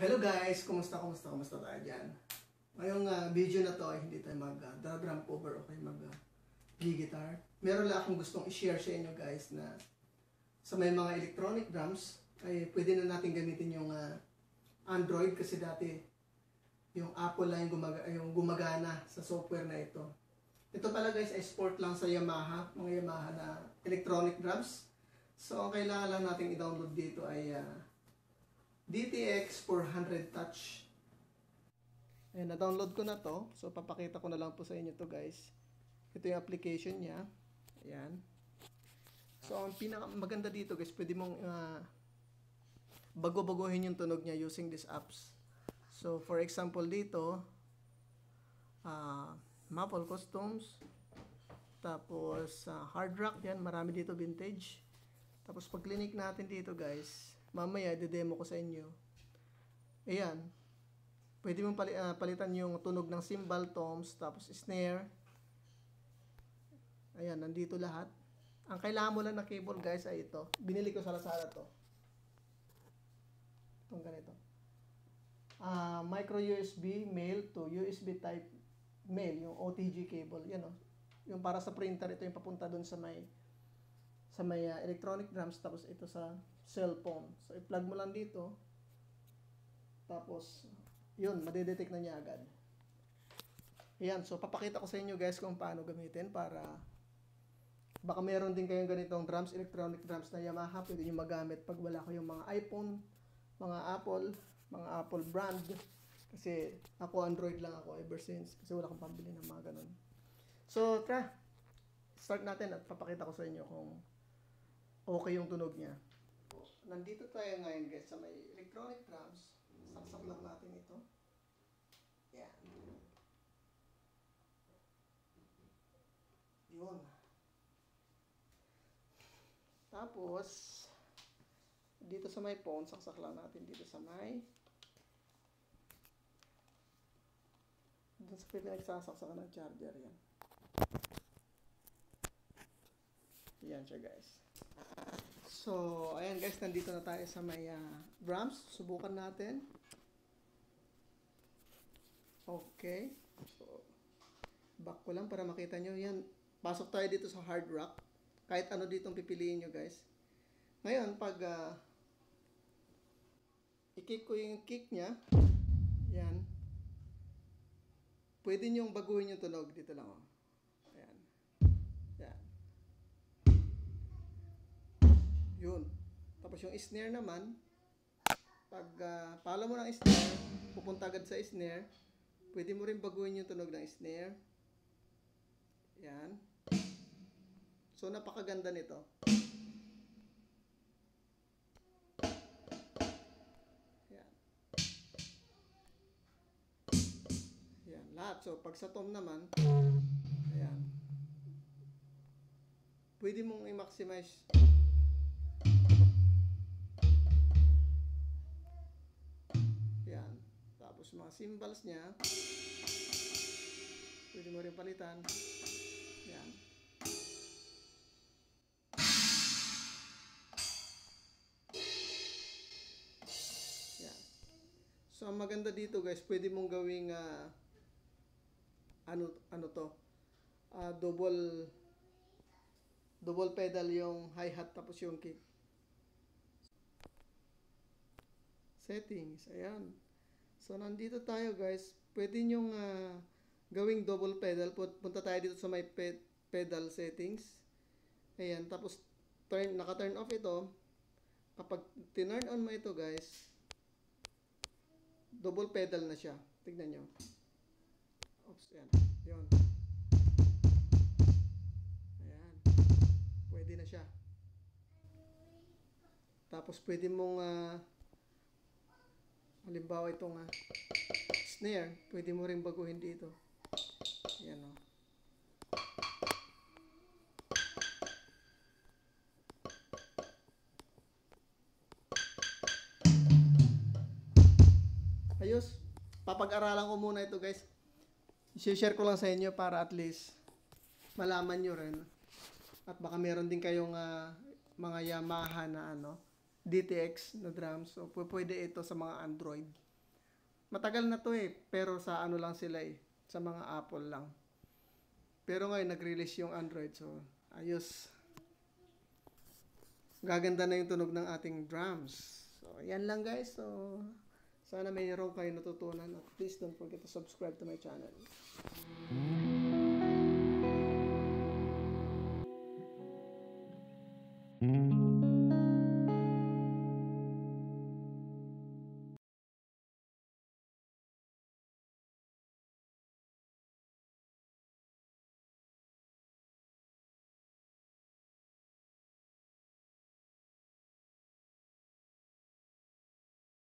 Hello guys! Kumusta tayo dyan? Ngayong video na to ay hindi tayo mag-drum cover o kayo mag-guitar. Meron lang akong gustong i-share sa inyo guys na sa may mga electronic drums ay pwede na natin gamitin yung Android kasi dati yung Apple lang yung gumagana sa software na ito. Ito pala guys ay sport lang sa Yamaha, mga Yamaha na electronic drums. So ang kailangan lang natin i-download dito ay DTX 400 Touch. Ayan, na-download ko na to. So, papakita ko na lang po sa inyo to guys. Ito yung application niya. Ayan. So, ang pinakamaganda dito guys, pwede mong bago-baguhin yung tunog niya using these apps. So, for example dito, Maple Customs. Tapos, Hard Rock. Yan, marami dito vintage. Tapos, pag clinic natin dito guys, mamaya, de-demo ko sa inyo. Ayan. Pwede mong palitan yung tunog ng cymbal, toms, tapos snare. Ayan, nandito lahat. Ang kailangan mo lang na cable, guys, ay ito. Binili ko sa Lazada to. Itong ganito. Micro USB male to USB type male, yung OTG cable. Yan, oh. Yung para sa printer, ito yung papunta dun sa may electronic drums, tapos ito sa cellphone. So, i-plug mo lang dito. Tapos, yun, madedetect na niya agad. Ayan, so papakita ko sa inyo guys kung paano gamitin para baka meron din kayong ganitong drums, electronic drums na Yamaha, pwede nyo magamit pag wala kayong mga iPhone, mga Apple brand. Kasi ako Android lang ako ever since, kasi wala akong pambili ng mga ganun. So, start natin at papakita ko sa inyo kung okay yung tunog niya. Nandito tayo ngayon guys sa may electronic drums. Saksak lang natin ito. Yan. Yun. Tapos, dito sa may phone, saksak lang natin dito sa may dun sa pinagsasaksakan ng charger. Yan. Yan siya guys. So, ayan guys, nandito na tayo sa may drums. Subukan natin. Okay. So, back ko lang para makita nyo. Yan, pasok tayo dito sa hard rock. Kahit ano dito ang pipiliin nyo guys. Ngayon, pag i-kick ko yung kick nya, yan, pwede nyo baguhin yung tunog. Dito lang, oh. Ayan. Yan. Yun. Tapos yung snare naman, pag pala mo ng snare, pupunta agad sa snare, pwede mo rin baguhin yung tunog ng snare. Yan. So, napakaganda nito. Yan. Yan. Lahat. So, pag sa tom naman, ayan. Pwede mong i-maximize. Yan. Tapos mga cymbals niya, pwede mo rin palitan. Yan. Yan. So, ang maganda dito guys, pwede mong gawing double pedal yung hi-hat tapos yung kick. Settings, ayan. So, nandito tayo guys. Pwede nyong gawing double pedal. Punta tayo dito sa may pedal settings. Ayan, tapos naka-turn off ito. Kapag tinurn on mo ito guys, double pedal na siya. Tignan nyo. Oops, ayan. Yun. Ayan. Pwede na siya. Tapos pwede mong halimbawa itong snare, pwede mo rin baguhin dito. Yan o. Ayos. Papag-aralan ko muna ito guys. I-share ko lang sa inyo para at least malaman nyo rin. At baka meron din kayong mga Yamaha na DTX na drums. So, pwede ito sa mga Android. Matagal na to eh, pero sa ano lang sila eh, sa mga Apple lang. Pero ngayon nag-release yung Android, so ayos. Gaganda na yung tunog ng ating drums. So, yan lang guys. So, sana mayroon kayo natutunan. At please don't forget to subscribe to my channel.